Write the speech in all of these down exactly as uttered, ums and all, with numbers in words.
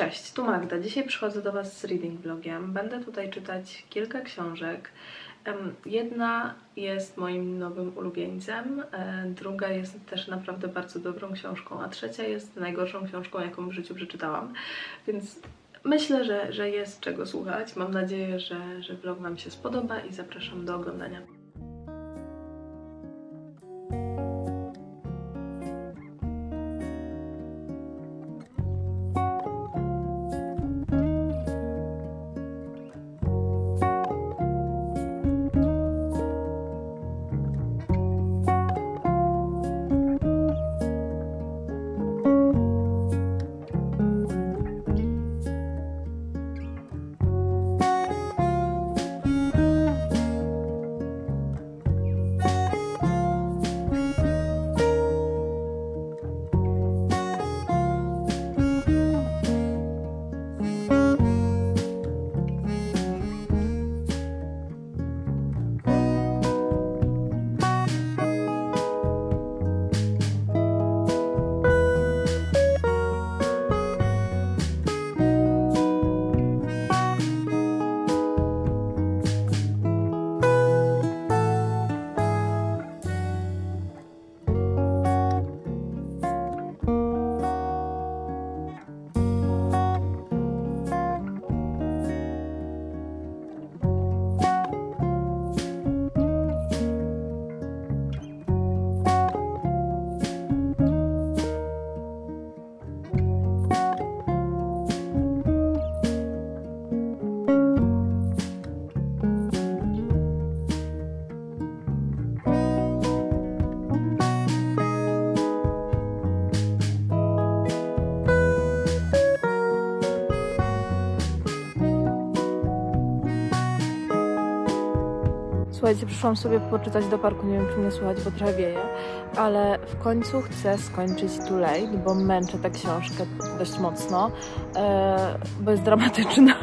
Cześć, tu Magda. Dzisiaj przychodzę do Was z reading vlogiem. Będę tutaj czytać kilka książek. Jedna jest moim nowym ulubieńcem, druga jest też naprawdę bardzo dobrą książką, a trzecia jest najgorszą książką, jaką w życiu przeczytałam. Więc myślę, że, że jest czego słuchać. Mam nadzieję, że, że vlog Wam się spodoba i zapraszam do oglądania. Słuchajcie, przyszłam sobie poczytać do parku, nie wiem czy mnie słuchać, bo trochę wieje, ale w końcu chcę skończyć Too Late, bo męczę tę książkę dość mocno, e, bo jest dramatyczna.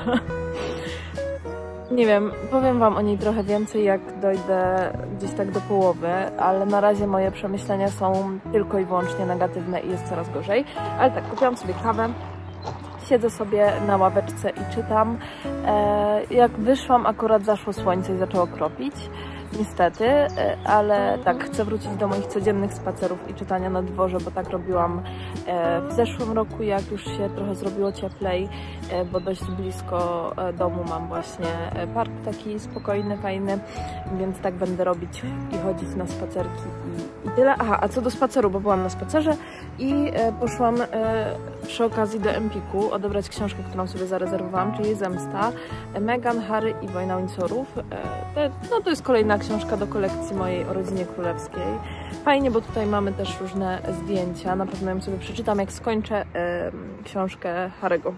Nie wiem, powiem Wam o niej trochę więcej, jak dojdę gdzieś tak do połowy, ale na razie moje przemyślenia są tylko i wyłącznie negatywne i jest coraz gorzej. Ale tak, kupiłam sobie kawę. Siedzę sobie na ławeczce i czytam. E, jak wyszłam, akurat zaszło słońce i zaczęło kropić, niestety, e, ale tak, chcę wrócić do moich codziennych spacerów i czytania na dworze, bo tak robiłam e, w zeszłym roku, jak już się trochę zrobiło cieplej, e, bo dość blisko e, domu mam właśnie park taki spokojny, fajny, więc tak będę robić i chodzić na spacerki i, i tyle. Aha, a co do spaceru, bo byłam na spacerze i e, poszłam e, przy okazji do Empiku odebrać książkę, którą sobie zarezerwowałam, czyli Zemsta, Meghan, Harry i Wojna Windsorów. E, no to jest kolejna książka do kolekcji mojej o rodzinie królewskiej. Fajnie, bo tutaj mamy też różne zdjęcia. Na pewno ją sobie przeczytam, jak skończę e, książkę Harry'ego.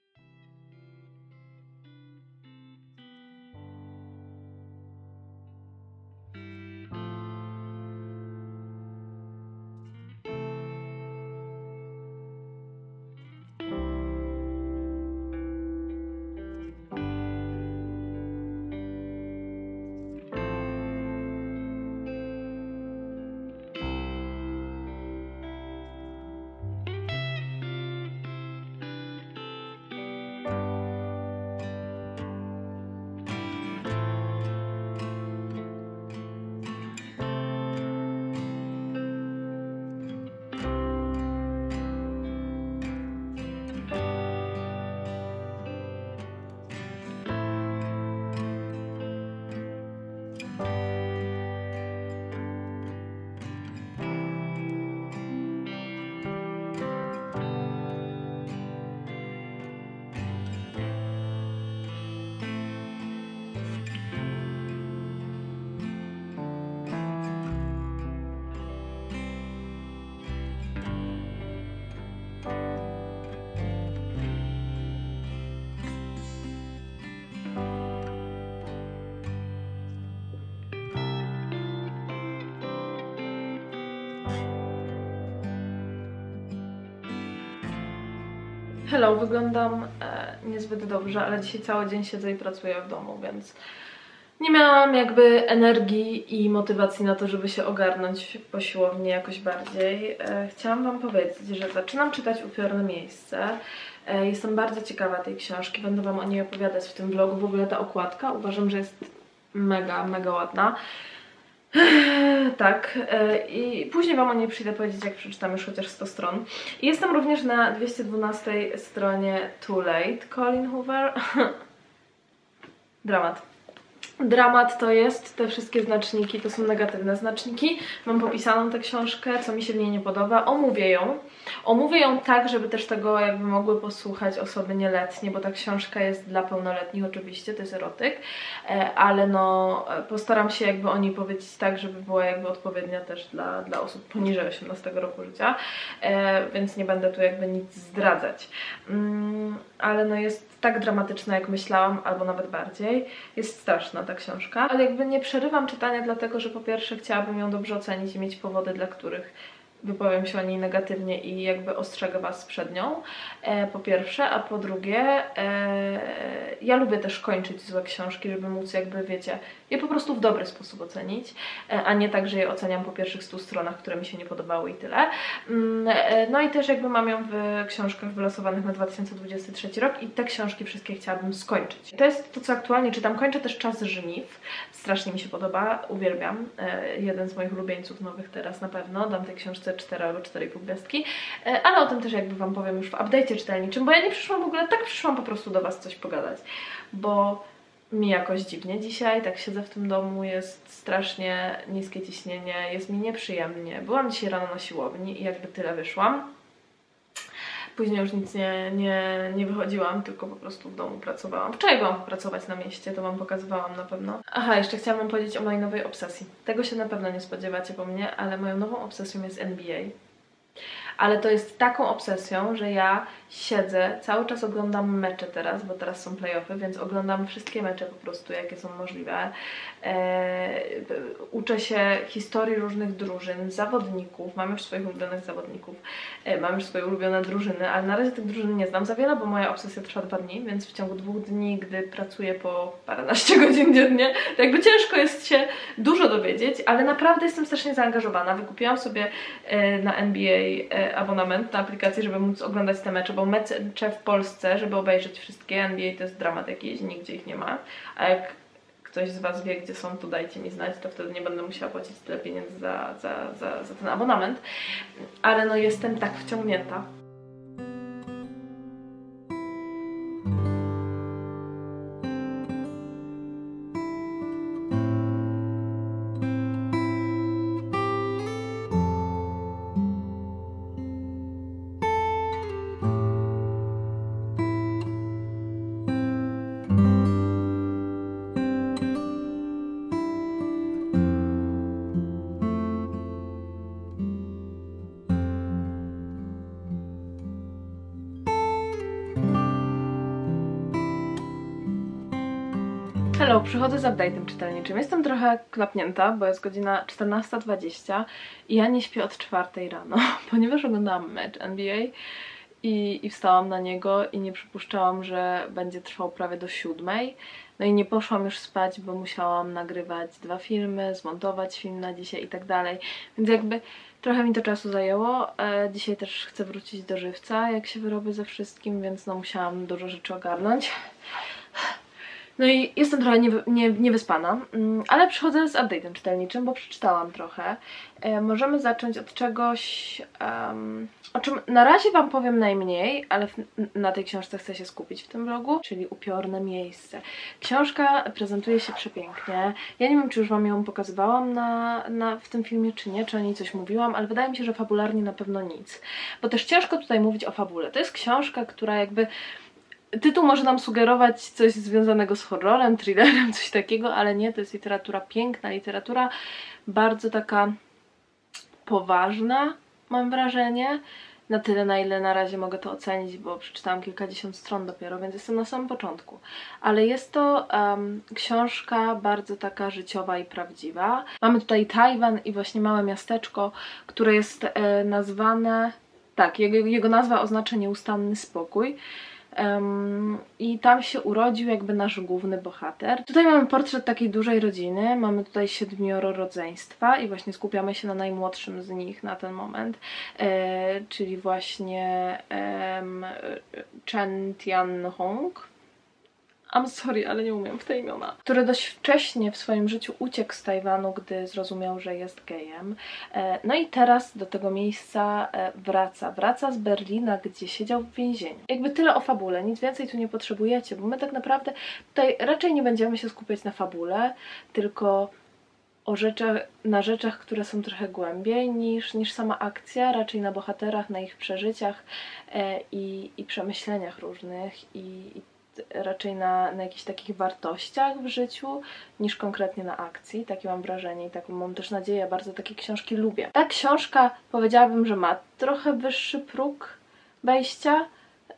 Hello, wyglądam e, niezbyt dobrze, ale dzisiaj cały dzień siedzę i pracuję w domu, więc nie miałam jakby energii i motywacji na to, żeby się ogarnąć po siłowni jakoś bardziej. E, chciałam Wam powiedzieć, że zaczynam czytać Upiorne miejsce. Jestem bardzo ciekawa tej książki, będę Wam o niej opowiadać w tym vlogu. W ogóle ta okładka uważam, że jest mega, mega ładna. Tak, i później Wam o niej przyjdę powiedzieć, jak przeczytam już chociaż sto stron. I jestem również na dwieście dwunastej stronie Too Late, Colleen Hoover. Dramat. Dramat to jest, te wszystkie znaczniki to są negatywne znaczniki. Mam popisaną tę książkę, co mi się w niej nie podoba. Omówię ją. Omówię ją tak, żeby też tego jakby mogły posłuchać osoby nieletnie, bo ta książka jest dla pełnoletnich oczywiście, to jest erotyk, ale no postaram się jakby o niej powiedzieć tak, żeby była jakby odpowiednia też dla, dla osób poniżej osiemnastego roku życia, więc nie będę tu jakby nic zdradzać. Ale no jest tak dramatyczna, jak myślałam, albo nawet bardziej. Jest straszna ta książka, ale jakby nie przerywam czytania, dlatego że po pierwsze chciałabym ją dobrze ocenić i mieć powody, dla których wypowiem się o niej negatywnie i jakby ostrzegę Was przed nią, e, po pierwsze, a po drugie e, ja lubię też kończyć złe książki, żeby móc jakby, wiecie, je po prostu w dobry sposób ocenić, e, a nie tak, że je oceniam po pierwszych stu stronach, które mi się nie podobały i tyle. Mm, e, no i też jakby mam ją w książkach wylosowanych na dwa tysiące dwudziesty trzeci rok i te książki wszystkie chciałabym skończyć. To jest to, co aktualnie czytam. Kończę też Czas żniw. Strasznie mi się podoba, uwielbiam. E, jeden z moich ulubieńców nowych teraz na pewno. Dam tej książce cztery albo cztery i pół gwiazdki, ale o tym też jakby Wam powiem już w update'cie czytelniczym, bo ja nie przyszłam w ogóle, tak przyszłam po prostu do Was coś pogadać, bo mi jakoś dziwnie dzisiaj, tak siedzę w tym domu, jest strasznie niskie ciśnienie, jest mi nieprzyjemnie. Byłam dzisiaj rano na siłowni i jakby tyle wyszłam. Później już nic nie, nie, nie wychodziłam, tylko po prostu w domu pracowałam. Wczoraj byłam pracować na mieście, to Wam pokazywałam na pewno. Aha, jeszcze chciałam Wam powiedzieć o mojej nowej obsesji. Tego się na pewno nie spodziewacie po mnie, ale moją nową obsesją jest N B A. Ale to jest taką obsesją, że ja siedzę, cały czas oglądam mecze teraz, bo teraz są play-offy, więc oglądam wszystkie mecze po prostu, jakie są możliwe. Eee, uczę się historii różnych drużyn, zawodników, mam już swoich ulubionych zawodników, eee, mam już swoje ulubione drużyny, ale na razie tych drużyn nie znam za wiele, bo moja obsesja trwa dwa dni, więc w ciągu dwóch dni, gdy pracuję po paręnaście godzin dziennie, to jakby ciężko jest się dużo dowiedzieć, ale naprawdę jestem strasznie zaangażowana. Wykupiłam sobie e, na N B A e, abonament na aplikację, żeby móc oglądać te mecze, bo mecze w Polsce, żeby obejrzeć wszystkie, N B A to jest dramat jakiś, nigdzie ich nie ma, a jak ktoś z Was wie, gdzie są, to dajcie mi znać, to wtedy nie będę musiała płacić tyle pieniędzy za, za, za, za ten abonament, ale no jestem tak wciągnięta. Hello, przychodzę z update'em czytelniczym. Jestem trochę klapnięta, bo jest godzina czternasta dwadzieścia i ja nie śpię od czwartej rano, ponieważ oglądałam mecz N B A i, i wstałam na niego i nie przypuszczałam, że będzie trwał prawie do siódmej. No i nie poszłam już spać, bo musiałam nagrywać dwa filmy, zmontować film na dzisiaj i tak dalej. Więc jakby trochę mi to czasu zajęło. E, dzisiaj też chcę wrócić do żywca, jak się wyrobię ze wszystkim, więc no musiałam dużo rzeczy ogarnąć. No i jestem trochę nie, nie, niewyspana, ale przychodzę z update'em czytelniczym, bo przeczytałam trochę. E, możemy zacząć od czegoś, um, o czym na razie Wam powiem najmniej, ale w, na tej książce chcę się skupić w tym vlogu, czyli Upiorne miejsce. Książka prezentuje się przepięknie. Ja nie wiem, czy już Wam ją pokazywałam na, na, w tym filmie, czy nie, czy o niej coś mówiłam, ale wydaje mi się, że fabularnie na pewno nic. Bo też ciężko tutaj mówić o fabule. To jest książka, która jakby... Tytuł może nam sugerować coś związanego z horrorem, thrillerem, coś takiego, ale nie, to jest literatura piękna, literatura bardzo taka poważna, mam wrażenie. Na tyle, na ile na razie mogę to ocenić, bo przeczytałam kilkadziesiąt stron dopiero, więc jestem na samym początku. Ale jest to um, książka bardzo taka życiowa i prawdziwa. Mamy tutaj Tajwan i właśnie małe miasteczko, które jest e, nazwane... Tak, jego, jego nazwa oznacza nieustanny spokój. Um, I tam się urodził jakby nasz główny bohater. Tutaj mamy portret takiej dużej rodziny, mamy tutaj siedmioro rodzeństwa i właśnie skupiamy się na najmłodszym z nich na ten moment, e, czyli właśnie e, Chen Tianhong. I'm sorry, ale nie umiem w te imiona. Który dość wcześnie w swoim życiu uciekł z Tajwanu, gdy zrozumiał, że jest gejem. No i teraz do tego miejsca wraca. Wraca z Berlina, gdzie siedział w więzieniu. Jakby tyle o fabule, nic więcej tu nie potrzebujecie, bo my tak naprawdę tutaj raczej nie będziemy się skupiać na fabule, tylko o rzeczach, na rzeczach, które są trochę głębiej niż, niż sama akcja, raczej na bohaterach, na ich przeżyciach e, i, i przemyśleniach różnych i, i raczej na, na jakichś takich wartościach w życiu niż konkretnie na akcji. Takie mam wrażenie i taką mam też nadzieję. Bardzo takie książki lubię. Ta książka powiedziałabym, że ma trochę wyższy próg wejścia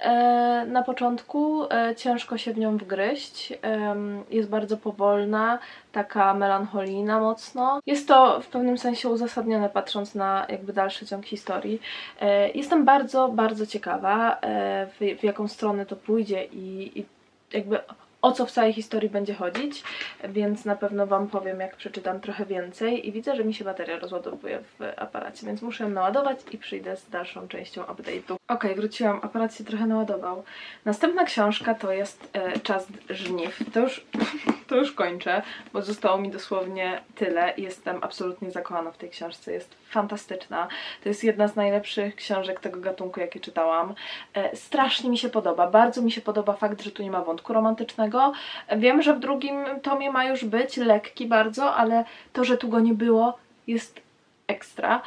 e, na początku. E, ciężko się w nią wgryźć. E, jest bardzo powolna, taka melancholijna mocno. Jest to w pewnym sensie uzasadnione, patrząc na jakby dalszy ciąg historii. E, jestem bardzo, bardzo ciekawa, e, w, w jaką stronę to pójdzie i, i jakby o co w całej historii będzie chodzić, więc na pewno Wam powiem, jak przeczytam trochę więcej i widzę, że mi się bateria rozładowuje w aparacie, więc muszę ją naładować i przyjdę z dalszą częścią update'u. Ok, wróciłam, aparat się trochę naładował. Następna książka to jest e, Czas żniw. To już, to już kończę, bo zostało mi dosłownie tyle i jestem absolutnie zakochana w tej książce. Jest fantastyczna. To jest jedna z najlepszych książek tego gatunku, jakie czytałam. E, strasznie mi się podoba. Bardzo mi się podoba fakt, że tu nie ma wątku romantycznego. Wiem, że w drugim tomie ma już być, lekki bardzo, ale to, że tu go nie było, jest ekstra.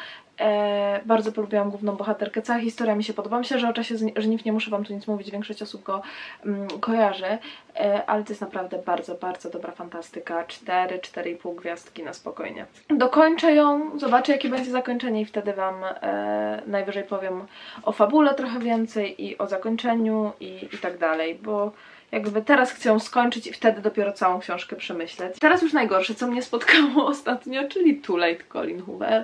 E, bardzo polubiłam główną bohaterkę. Cała historia mi się podoba. Myślę, że o Czasie żniw nie muszę Wam tu nic mówić. Większość osób go mm, kojarzy. E, ale to jest naprawdę bardzo, bardzo dobra fantastyka. cztery, cztery i pół gwiazdki na spokojnie. Dokończę ją, zobaczę jakie będzie zakończenie i wtedy Wam e, najwyżej powiem o fabule trochę więcej i o zakończeniu i, i tak dalej, bo jakby teraz chcę ją skończyć i wtedy dopiero całą książkę przemyśleć. Teraz już najgorsze, co mnie spotkało ostatnio, czyli Too Late Colleen Hoover.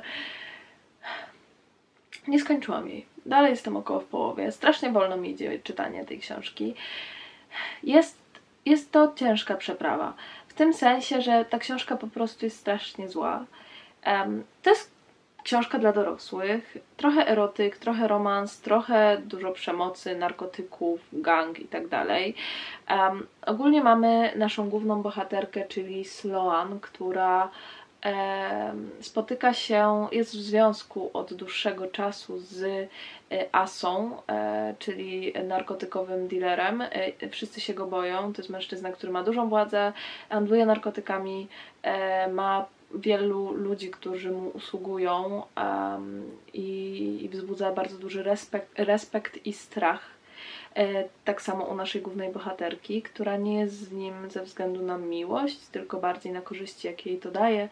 Nie skończyłam jej. Dalej jestem około w połowie. Strasznie wolno mi idzie czytanie tej książki. Jest, jest to ciężka przeprawa. W tym sensie, że ta książka po prostu jest strasznie zła. Um, to jest książka dla dorosłych. Trochę erotyk, trochę romans, trochę dużo przemocy, narkotyków, gang i tak dalej. Um, ogólnie mamy naszą główną bohaterkę, czyli Sloan, która spotyka się, jest w związku od dłuższego czasu z Asą, czyli narkotykowym dealerem. Wszyscy się go boją. To jest mężczyzna, który ma dużą władzę, handluje narkotykami, ma wielu ludzi, którzy mu usługują i, i wzbudza bardzo duży respekt, respekt i strach. Tak samo u naszej głównej bohaterki, która nie jest z nim ze względu na miłość, tylko bardziej na korzyści, jakie jej to daje,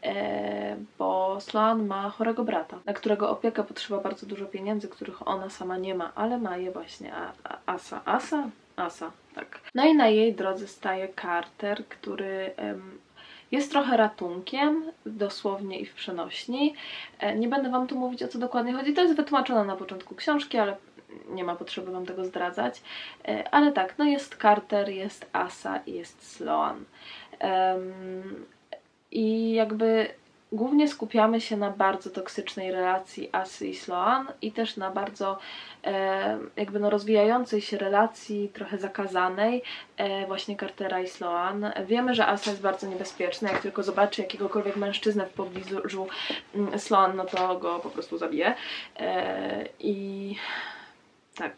bo Sloan ma chorego brata, na którego opiekę potrzeba bardzo dużo pieniędzy, których ona sama nie ma, ale ma je właśnie Asa. Asa? Asa, tak. No i na jej drodze staje Carter, który jest trochę ratunkiem, dosłownie i w przenośni. Nie będę Wam tu mówić, o co dokładnie chodzi, to jest wytłumaczone na początku książki, ale nie ma potrzeby Wam tego zdradzać. Ale tak, no jest Carter, jest Asa i jest Sloan. Um, I jakby głównie skupiamy się na bardzo toksycznej relacji Asy i Sloan i też na bardzo e, jakby no rozwijającej się relacji, trochę zakazanej e, właśnie Cartera i Sloan. Wiemy, że Asa jest bardzo niebezpieczna, jak tylko zobaczy jakiegokolwiek mężczyznę w pobliżu Sloan, no to go po prostu zabije. E, I tak.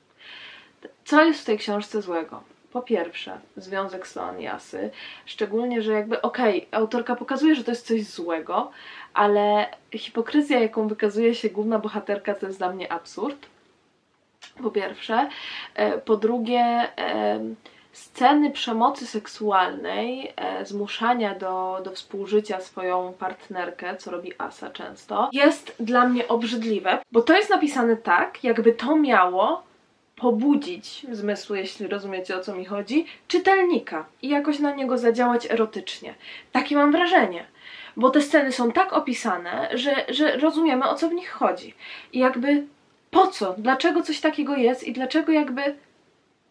Co jest w tej książce złego? Po pierwsze, związek Sloan i Asy, szczególnie, że jakby okej, okay, autorka pokazuje, że to jest coś złego, ale hipokryzja, jaką wykazuje się główna bohaterka, to jest dla mnie absurd. Po pierwsze. Po drugie, sceny przemocy seksualnej, zmuszania do, do współżycia swoją partnerkę, co robi Asa często, jest dla mnie obrzydliwe, bo to jest napisane tak, jakby to miało pobudzić zmysły, jeśli rozumiecie, o co mi chodzi, czytelnika i jakoś na niego zadziałać erotycznie. Takie mam wrażenie. Bo te sceny są tak opisane, że, że rozumiemy, o co w nich chodzi. I jakby po co? Dlaczego coś takiego jest i dlaczego jakby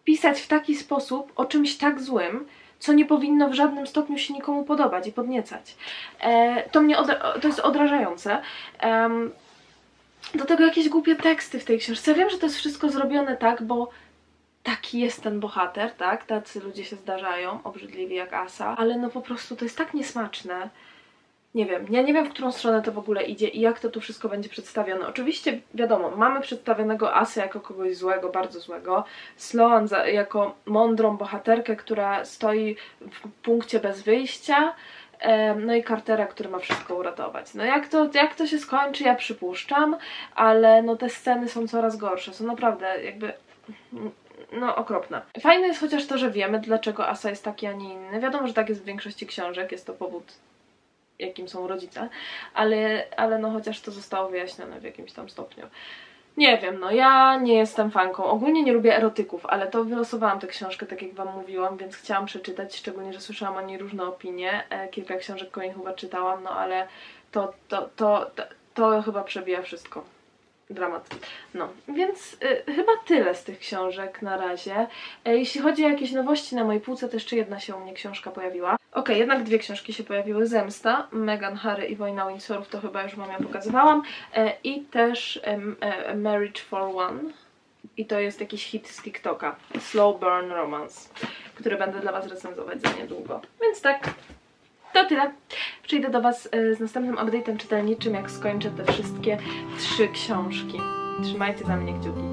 pisać w taki sposób o czymś tak złym, co nie powinno w żadnym stopniu się nikomu podobać i podniecać. E, to mnie odra- to jest odrażające. Um, do tego jakieś głupie teksty w tej książce. Ja wiem, że to jest wszystko zrobione tak, bo taki jest ten bohater, tak? Tacy ludzie się zdarzają, obrzydliwi jak Asa, ale no po prostu to jest tak niesmaczne. Nie wiem, ja nie wiem, w którą stronę to w ogóle idzie i jak to tu wszystko będzie przedstawione. Oczywiście, wiadomo, mamy przedstawionego Asę jako kogoś złego, bardzo złego, Sloan za, jako mądrą bohaterkę, która stoi w punkcie bez wyjścia, no i Cartera, który ma wszystko uratować. No jak to, jak to się skończy, ja przypuszczam, ale no te sceny są coraz gorsze, są naprawdę jakby... no okropne. Fajne jest chociaż to, że wiemy, dlaczego Asa jest taki, a nie inny. Wiadomo, że tak jest w większości książek, jest to powód, jakim są rodzice, ale, ale no chociaż to zostało wyjaśnione w jakimś tam stopniu. Nie wiem, no ja nie jestem fanką. Ogólnie nie lubię erotyków, ale to wylosowałam tę książkę, tak jak wam mówiłam, więc chciałam przeczytać, szczególnie, że słyszałam o niej różne opinie. E, kilka książek kolejnych chyba czytałam, no ale to, to, to, to, to chyba przebija wszystko. Dramat. No, więc y, chyba tyle z tych książek na razie. E, jeśli chodzi o jakieś nowości na mojej półce, to jeszcze jedna się u mnie książka pojawiła. Ok, jednak dwie książki się pojawiły. Zemsta, Meghan, Harry i Wojna Windsorów, to chyba już wam ja pokazywałam. E, I też e, Marriage for One. I to jest jakiś hit z TikToka. Slow Burn Romance, który będę dla was recenzować za niedługo. Więc tak, to tyle. Przyjdę do was z następnym update'em czytelniczym, jak skończę te wszystkie trzy książki. Trzymajcie za mnie kciuki.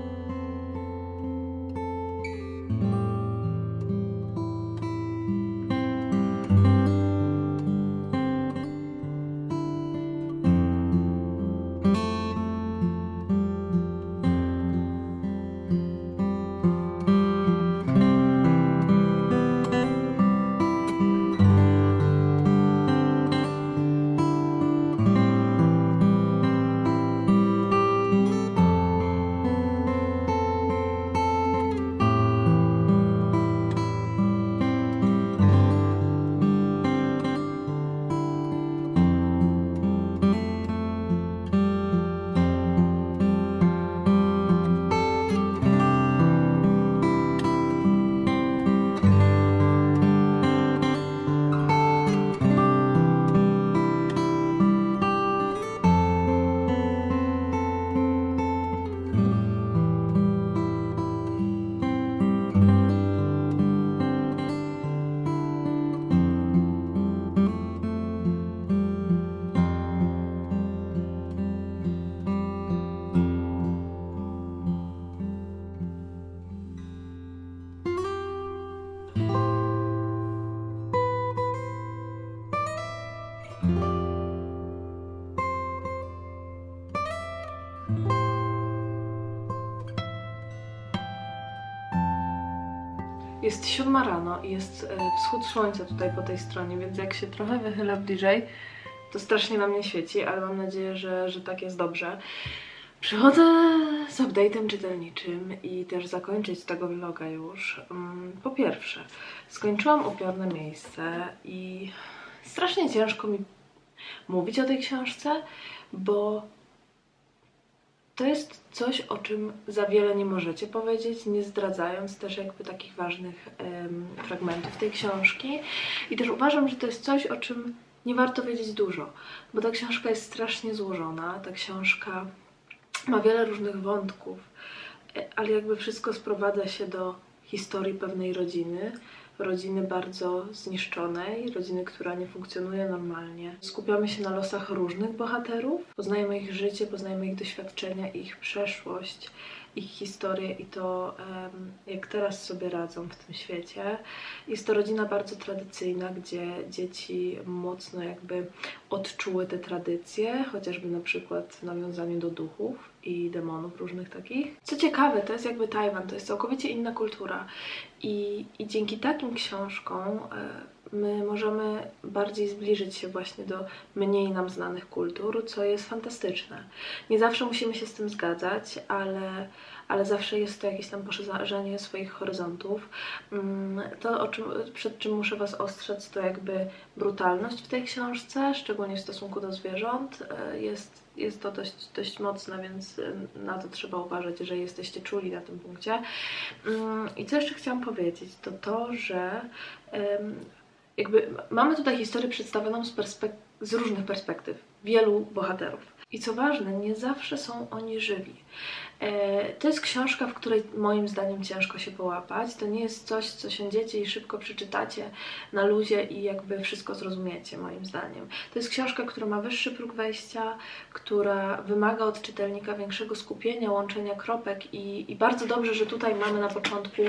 Jest siódma rano i jest wschód słońca tutaj po tej stronie, więc jak się trochę wychylę bliżej, to strasznie na mnie świeci, ale mam nadzieję, że, że tak jest dobrze. Przychodzę z update'em czytelniczym i też zakończyć tego vloga już. Po pierwsze, skończyłam Upiorne miejsce i strasznie ciężko mi mówić o tej książce, bo to jest coś, o czym za wiele nie możecie powiedzieć, nie zdradzając też jakby takich ważnych um, fragmentów tej książki. I też uważam, że to jest coś, o czym nie warto wiedzieć dużo, bo ta książka jest strasznie złożona, ta książka ma wiele różnych wątków, ale jakby wszystko sprowadza się do historii pewnej rodziny, rodziny bardzo zniszczonej, rodziny, która nie funkcjonuje normalnie. Skupiamy się na losach różnych bohaterów, poznajemy ich życie, poznajemy ich doświadczenia, ich przeszłość, ich historię i to, jak teraz sobie radzą w tym świecie. Jest to rodzina bardzo tradycyjna, gdzie dzieci mocno jakby odczuły te tradycje, chociażby na przykład w nawiązaniu do duchów i demonów różnych takich. Co ciekawe, to jest jakby Tajwan, to jest całkowicie inna kultura i, i dzięki takim książkom my możemy bardziej zbliżyć się właśnie do mniej nam znanych kultur, co jest fantastyczne. Nie zawsze musimy się z tym zgadzać, ale, ale zawsze jest to jakieś tam poszerzanie swoich horyzontów. To, o czym, przed czym muszę was ostrzec, to jakby brutalność w tej książce, szczególnie w stosunku do zwierząt, jest jest to dość, dość mocne, więc na to trzeba uważać, jeżeli jesteście czuli na tym punkcie. I co jeszcze chciałam powiedzieć, to to, że jakby mamy tutaj historię przedstawioną z, perspek- z różnych perspektyw, wielu bohaterów. I co ważne, nie zawsze są oni żywi. To jest książka, w której moim zdaniem ciężko się połapać. To nie jest coś, co siądziecie i szybko przeczytacie na luzie i jakby wszystko zrozumiecie, moim zdaniem. To jest książka, która ma wyższy próg wejścia, która wymaga od czytelnika większego skupienia, łączenia kropek i, i bardzo dobrze, że tutaj mamy na początku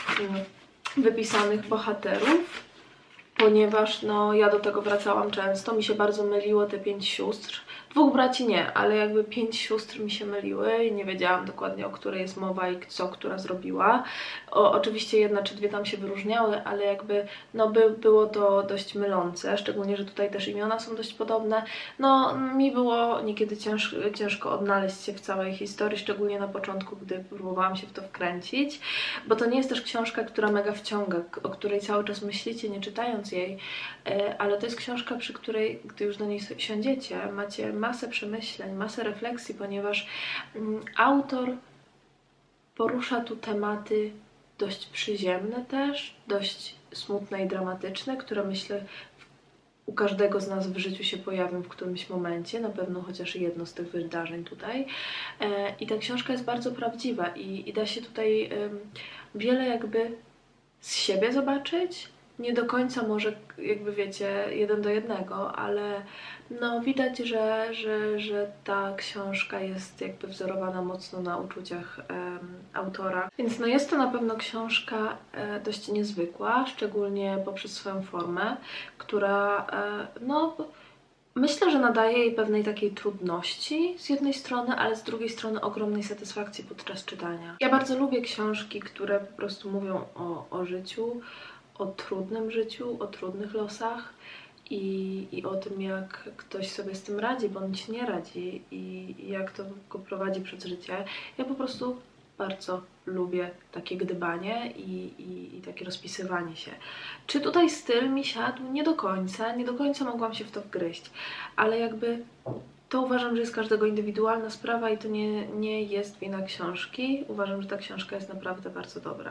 wypisanych bohaterów, ponieważ no, ja do tego wracałam często, mi się bardzo myliło te pięć sióstr. Dwóch braci nie, ale jakby pięć sióstr mi się myliły i nie wiedziałam dokładnie, o której jest mowa i co która zrobiła. O, oczywiście jedna czy dwie tam się wyróżniały, ale jakby no, by, było to dość mylące, szczególnie, że tutaj też imiona są dość podobne. No mi było niekiedy ciężko, ciężko odnaleźć się w całej historii, szczególnie na początku, gdy próbowałam się w to wkręcić, bo to nie jest też książka, która mega wciąga, o której cały czas myślicie, nie czytając jej, ale to jest książka, przy której, gdy już do niej siądziecie, macie masę przemyśleń, masę refleksji, ponieważ mm, autor porusza tu tematy dość przyziemne też, dość smutne i dramatyczne, które myślę u każdego z nas w życiu się pojawią w którymś momencie, na pewno chociaż jedno z tych wydarzeń tutaj. E, I ta książka jest bardzo prawdziwa i, i da się tutaj um, wiele jakby z siebie zobaczyć. Nie do końca może, jakby wiecie, jeden do jednego, ale no widać, że, że, że ta książka jest jakby wzorowana mocno na uczuciach um, autora. Więc no jest to na pewno książka e, dość niezwykła, szczególnie poprzez swoją formę, która e, no myślę, że nadaje jej pewnej takiej trudności z jednej strony, ale z drugiej strony ogromnej satysfakcji podczas czytania. Ja bardzo lubię książki, które po prostu mówią o, o życiu, o trudnym życiu, o trudnych losach i, i o tym, jak ktoś sobie z tym radzi, bądź nie radzi i, i jak to go prowadzi przez życie. Ja po prostu bardzo lubię takie gdybanie i, i, i takie rozpisywanie się. Czy tutaj styl mi siadł? Nie do końca, nie do końca mogłam się w to wgryźć, ale jakby to uważam, że jest każdego indywidualna sprawa i to nie, nie jest wina książki. Uważam, że ta książka jest naprawdę bardzo dobra.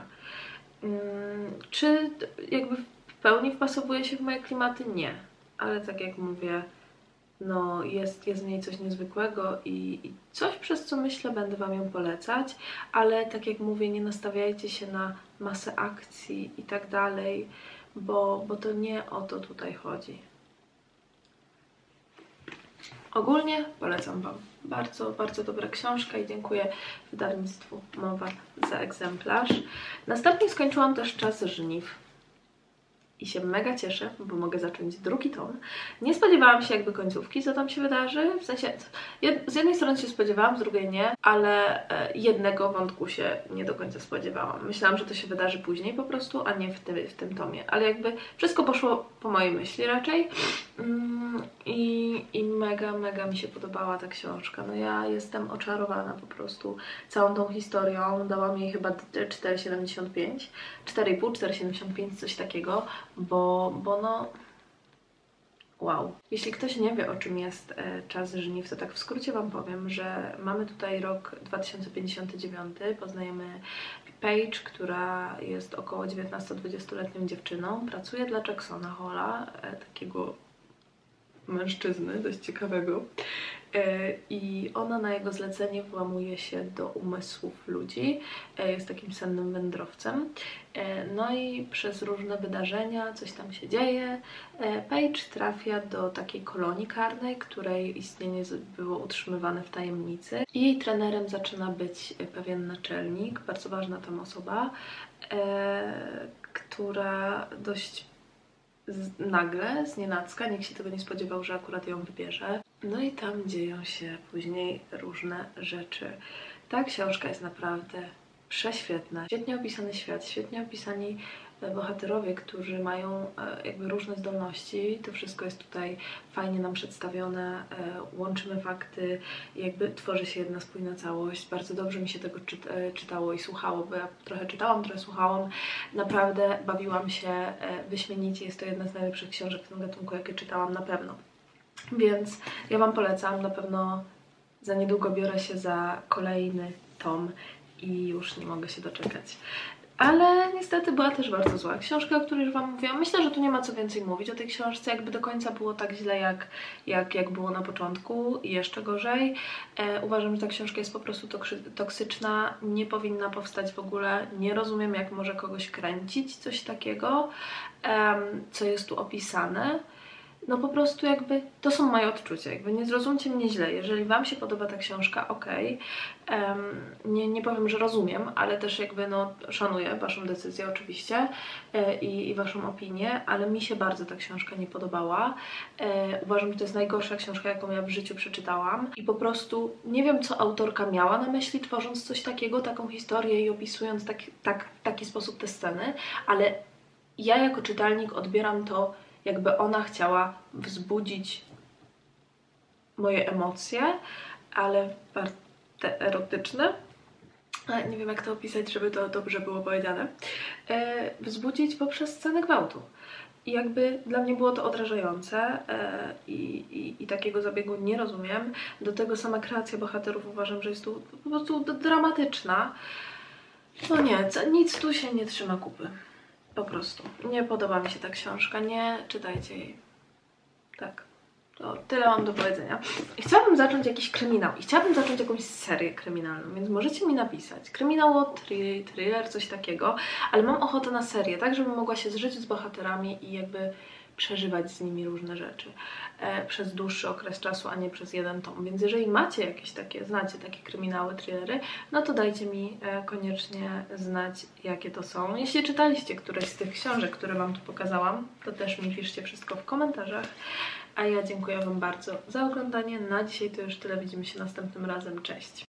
Czy jakby w pełni wpasowuje się w moje klimaty? Nie. Ale tak jak mówię, no jest, jest w niej coś niezwykłego i, i coś, przez co myślę, będę Wam ją polecać, ale tak jak mówię, nie nastawiajcie się na masę akcji i tak dalej, bo, bo to nie o to tutaj chodzi. Ogólnie polecam Wam. Bardzo, bardzo dobra książka i dziękuję wydawnictwu Mowa za egzemplarz. Następnie skończyłam też Czas żniw. I się mega cieszę, bo mogę zacząć drugi tom. Nie spodziewałam się jakby końcówki, co tam się wydarzy. W sensie, jed z jednej strony się spodziewałam, z drugiej nie, ale e, jednego wątku się nie do końca spodziewałam. Myślałam, że to się wydarzy później po prostu, a nie w, ty w tym tomie. Ale jakby wszystko poszło po mojej myśli raczej. Mm, i, I mega, mega mi się podobała ta książka. No ja jestem oczarowana po prostu całą tą historią. Dałam jej chyba cztery siedemdziesiąt pięć, cztery i pół, cztery siedemdziesiąt pięć, coś takiego. Bo, bo no... Wow. Jeśli ktoś nie wie, o czym jest e, Czas żniw, to tak w skrócie Wam powiem, że mamy tutaj rok dwa tysiące pięćdziesiąty dziewiąty. Poznajemy Paige, która jest około dziewiętnasto-dwudziestoletnią dziewczyną. Pracuje dla Jacksona Halla, e, takiego mężczyzny, dość ciekawego. I ona na jego zlecenie włamuje się do umysłów ludzi, jest takim sennym wędrowcem. No i przez różne wydarzenia coś tam się dzieje. Paige trafia do takiej kolonii karnej, której istnienie było utrzymywane w tajemnicy. I jej trenerem zaczyna być pewien naczelnik, bardzo ważna tam osoba, która dość z, nagle, znienacka, nikt się tego nie spodziewał, że akurat ją wybierze. No i tam dzieją się później różne rzeczy. Ta książka jest naprawdę prześwietna. Świetnie opisany świat, świetnie opisani bohaterowie, którzy mają jakby różne zdolności. To wszystko jest tutaj fajnie nam przedstawione, łączymy fakty, jakby tworzy się jedna spójna całość. Bardzo dobrze mi się tego czytało i słuchało, bo ja trochę czytałam, trochę słuchałam. Naprawdę bawiłam się wyśmienicie. Jest to jedna z najlepszych książek w tym gatunku, jakie czytałam na pewno. Więc ja Wam polecam, na pewno Za niedługo biorę się za kolejny tom i już nie mogę się doczekać. Ale niestety była też bardzo zła książka, o której już Wam mówiłam. Myślę, że tu nie ma co więcej mówić o tej książce. Jakby do końca było tak źle, jak, jak, jak było na początku i jeszcze gorzej. E, uważam, że ta książka jest po prostu toksyczna. Nie powinna powstać w ogóle. Nie rozumiem, jak może kogoś kręcić coś takiego, e, co jest tu opisane. No po prostu jakby, to są moje odczucia, jakby nie zrozumcie mnie źle, jeżeli Wam się podoba ta książka, okej, okay. um, nie, nie powiem, że rozumiem, ale też jakby no szanuję Waszą decyzję oczywiście e, i, i Waszą opinię, ale mi się bardzo ta książka nie podobała. E, uważam, że to jest najgorsza książka, jaką ja w życiu przeczytałam i po prostu nie wiem, co autorka miała na myśli, tworząc coś takiego, taką historię i opisując tak, tak, w taki sposób te sceny, ale ja jako czytelnik odbieram to, jakby ona chciała wzbudzić moje emocje, ale bardzo erotyczne. Nie wiem, jak to opisać, żeby to dobrze było powiedziane. E, wzbudzić poprzez scenę gwałtu. I jakby dla mnie było to odrażające e, i, i, i takiego zabiegu nie rozumiem. Do tego sama kreacja bohaterów uważam, że jest tu po prostu dramatyczna. No nie, nic tu się nie trzyma kupy. Po prostu. Nie podoba mi się ta książka, nie czytajcie jej. Tak. To tyle mam do powiedzenia. Chciałabym zacząć jakiś kryminał i chciałabym zacząć jakąś serię kryminalną, więc możecie mi napisać. Kryminało, thriller, coś takiego, ale mam ochotę na serię, tak żebym mogła się zżyć z bohaterami i jakby przeżywać z nimi różne rzeczy e, przez dłuższy okres czasu, a nie przez jeden tom. Więc jeżeli macie jakieś takie, znacie takie kryminały, thrillery, no to dajcie mi e, koniecznie znać, jakie to są. Jeśli czytaliście któreś z tych książek, które Wam tu pokazałam, to też mi piszcie wszystko w komentarzach. A ja dziękuję Wam bardzo za oglądanie. Na dzisiaj to już tyle. Widzimy się następnym razem. Cześć!